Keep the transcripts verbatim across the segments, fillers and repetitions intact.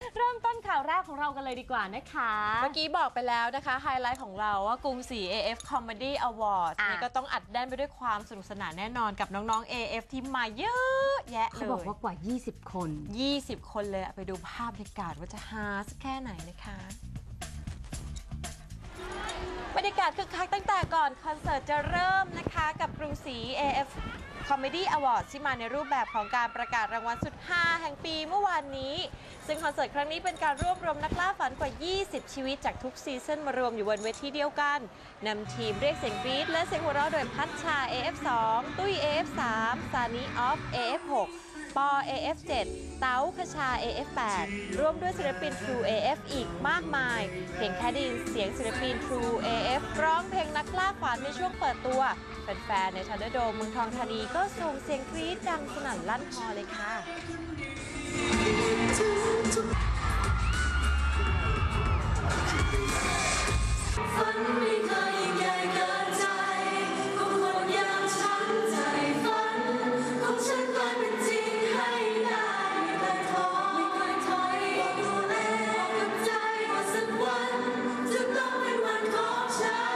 เริ่มต้นข่าวแรกของเรากันเลยดีกว่านะคะเมื่อกี้บอกไปแล้วนะคะไฮไลท์ของเราว่ากรุงศรี เอ เอฟ Comedy Awards นี่ก็ต้องอัดแน่นไปด้วยความสนุกสนานแน่นอนกับน้องๆ เอ เอฟ ที่มาเยอะแยะเลยเขาบอกว่ากว่ายี่สิบคนยี่สิบคนเลยไปดูภาพบรรยากาศว่าจะฮาสักแค่ไหนนะคะบรรยากาศคึกคักตั้งแต่ก่อนคอนเสิร์ตจะเริ่มนะคะกับกรุงศรี เอ เอฟ Comedy Awards ที่มาในรูปแบบของการประกาศรางวัลสุดฮาแห่งปีเมื่อวานนี้ซึ่งคอนเสิร์ตครั้งนี้เป็นการรวบรวมนักล่าฝันกว่ายี่สิบชีวิตจากทุกซีซั่นมารวมอยู่บนเวทีเดียวกันนำทีมเรียกเสียงกรี๊ดและเสียงหัวเราะโดยพัชชา เอ เอฟ สอง ตุ้ย เอ เอฟ สาม ซานีออฟ เอ เอฟ หก ปอ เอ เอฟ เจ็ด เต๋าคชา เอ เอฟ แปด ร่วมด้วยศิลปิน True เอ เอฟ อีกมากมายเพียงแค่ได้ยินเสียงศิลปิน True เอ เอฟ ร้องเพลงนักล่าฝันในช่วงเปิดตัวแฟนๆในทันเดอร์โดมเมืองทองธานีก็ส่งเสียงกรี๊ดดังสนั่นลั่นฮอลเลยค่ะฝันไม่เคยยิ่งใหญ่เกินใจของคนอย่างฉันใจฝันของฉันกลายเป็นจริงให้ได้ไม่เคยท้อไม่เคยถอยบอกตัวเองบอกกับใจว่าสักวันจะต้องเป็นวันของฉัน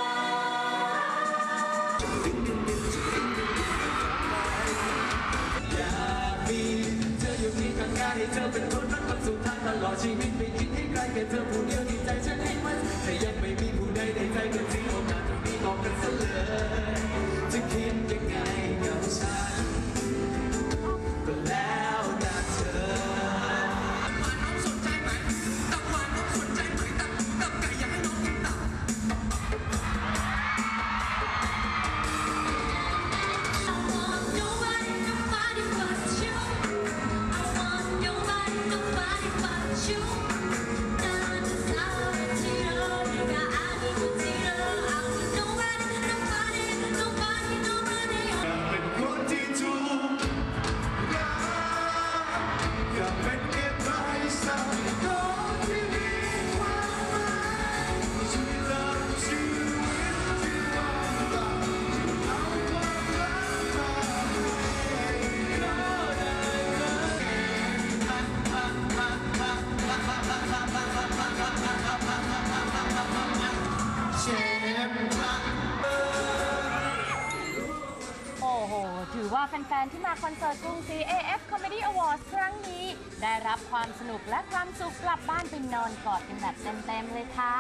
อยากมีเธออยู่ที่ข้างกายให้เธอเป็นคนรักคนสุดท้ายตลอดชีวิตไม่คิดให้ใครแค่เธอผู้เดียวที่ใจฉันให้มันแต่ยังไม่มีผู้ใดในใจก็ทิ้งโอกาสตรงนี้บอกกันซะเลยจะคิดยังไงกับฉันก็แล้วแต่เธอมาน้องสนใจไหมตับมาน้องสนใจไหมตับตับไก่อยากให้น้องกินตับถือว่าแฟนๆที่มาคอนเสิร์ตกรุงศรี เอ เอฟ Comedy Awards ครั้งนี้ได้รับความสนุกและความสุขกลับบ้านไปนอนกอดกันแบบเต็มๆเลยค่ะ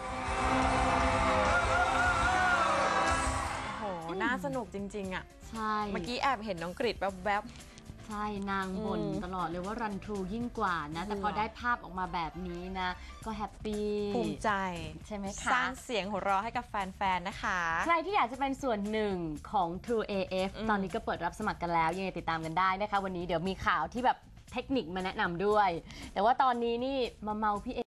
โอ้โหน่าสนุกจริงๆอ่ะใช่เมื่อกี้แอบเห็นน้องกริดแวบใช่นางบ่นตลอดเลยว่ารันทรูยิ่งกว่านะแต่พอได้ภาพออกมาแบบนี้นะก็แฮปปี้ภูมิใจใช่ไหมคะสร้างเสียงหัวเราะให้กับแฟนๆนะคะใครที่อยากจะเป็นส่วนหนึ่งของ True เอ เอฟ ตอนนี้ก็เปิดรับสมัครกันแล้วยังไงติดตามกันได้นะคะวันนี้เดี๋ยวมีข่าวที่แบบเทคนิคมาแนะนำด้วยแต่ว่าตอนนี้นี่มาเมาพี่เอ